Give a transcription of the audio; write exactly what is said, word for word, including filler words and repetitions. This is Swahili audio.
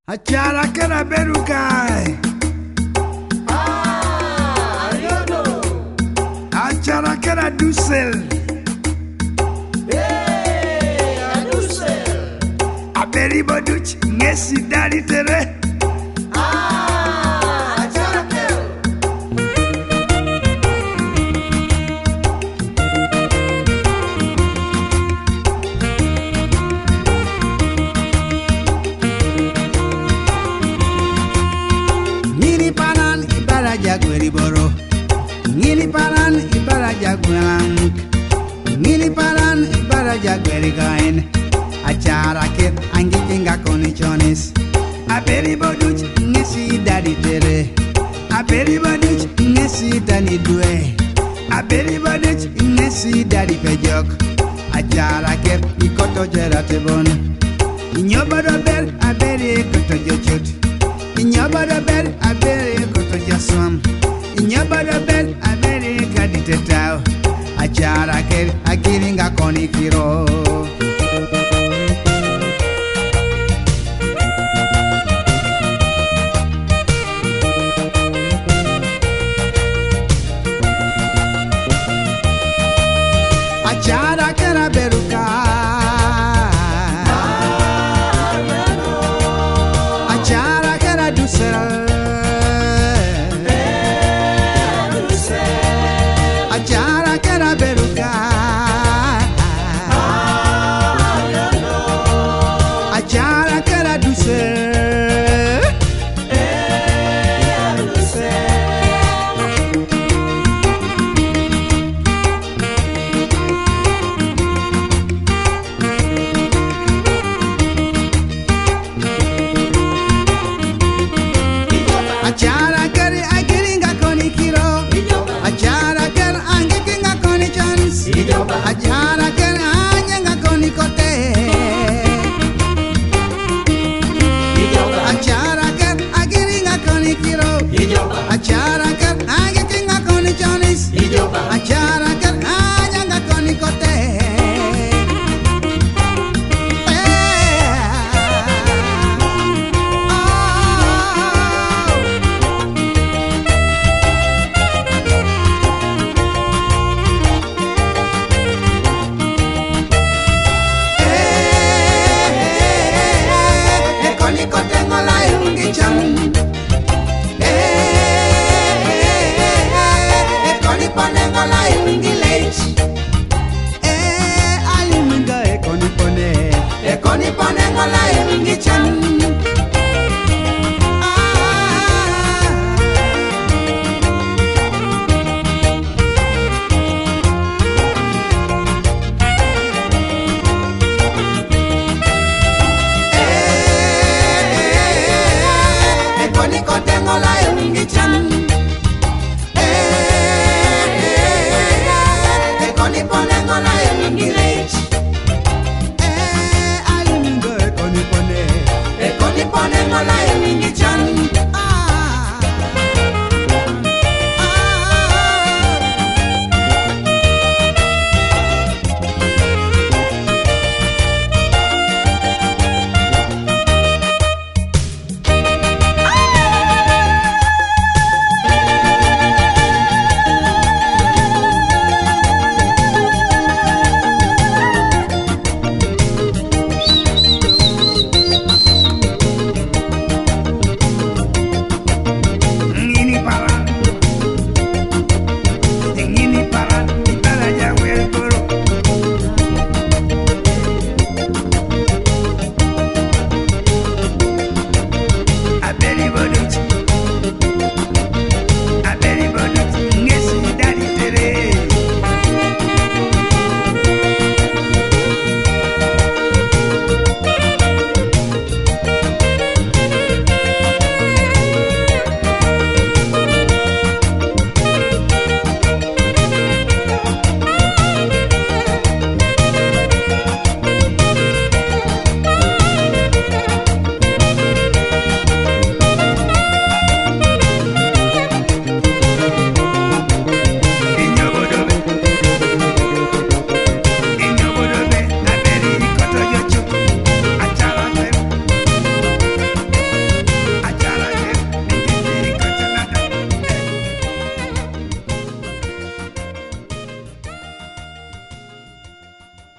Achara kera berukai. Ah, Ariono. Achara kera dusel. Hey, Adusel. Aberi boduch ngesi dari tere. Ah, Achara Kel. Ngili panan ibara jagweri boro. Ngili panan ibara jagwelang. Ngili panan ibara jagweri gain. Achara ker angi kinga koni chonis. Aberi boduch ngesi dari tere. Aberi boduch ngesi dani due. Aberi boduch ngesi dari pejok. Achara ker ikoto jera tebon. Inyobodo ber aberi koto jochut. Inyobodo ber aberi koto jaswam. Inyobodo ber aberi kaditetao. Achara ker agiringa koni kiro. Achara kera beruka. Achara kera dusel. Achara kera beruka. Achara kera dusel. Achara keri agiringa koni kiro. Achara ker ange kinga koni chans. Achara ker anyenga koni kote. Achara ker agiringa koni kiro. Achara ker ange kinga koni chans. Achara ker anyenga koni kote. Con